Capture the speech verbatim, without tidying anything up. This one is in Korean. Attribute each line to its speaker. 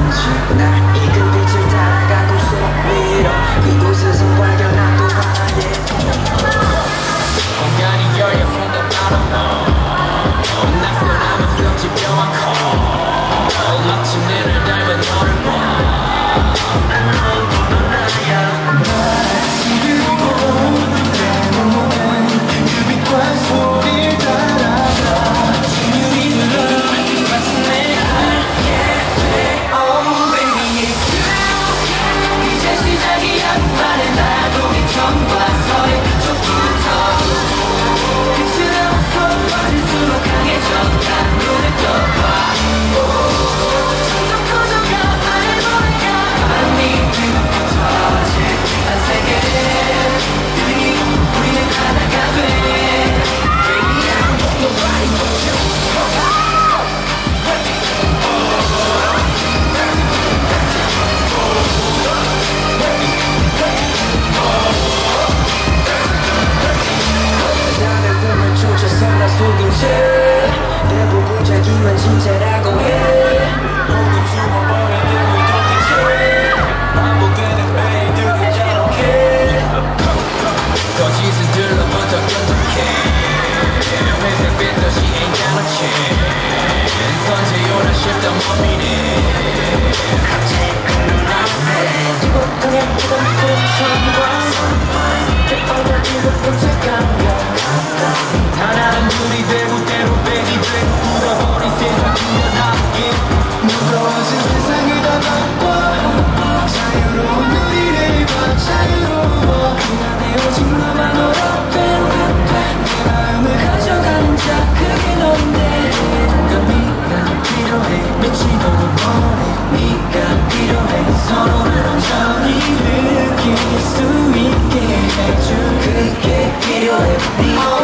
Speaker 1: 어딘지 날 이끈 빛을 따라가 꿈속으로 그곳에서 발견한 또 하나의 공간이 열려 from the bottom 낯선함은 집요한 call 마침내 날 닮은 너를 봐 난 너보다 나야 날 지르고 내려오는 그 빛과 소리를 따라가 진율이 흘러 마침내 알게 돼 Oh baby it's you 이제 시작이야 말해 나도 이 처음 봐서의 그쪽부터 빛이 나와서 빠질수록 강해졌다 눈을 떠봐 점점 커져가 알보니까 바람이 뜨겁고 터질 한 세계를 들이 우리는 하나가 돼 Baby I don't want nobody but you 남의 꿈을 쫓아서 나 속인 채 대부분 자기만 진짜라고 해 혹은 숨어버린 등을 돌린 채 반복되는 매일들을 자록해 거짓은 들러부터 끈적해 회색 빛도시 ain't got a chance 선제요라 싶던 범인이 갑자기 끝나네 지고 그냥 지던 꽃선과 깨어나 일곱 잠깐만 하나는 둘이 되고 때로 백이 되고 굳어버린 세상 그려나게 무거워진 세상을 다 바꿔 자유로운 우리를 봐 자유로워 그 안에 오직 너만 어렵된 내 마음을 가져가는 자 그게 넌데 공감이 난 필요해 미치도록 원해 네가 필요해 서로를 온전히 느낄 수 있게 해줄 그게 필요해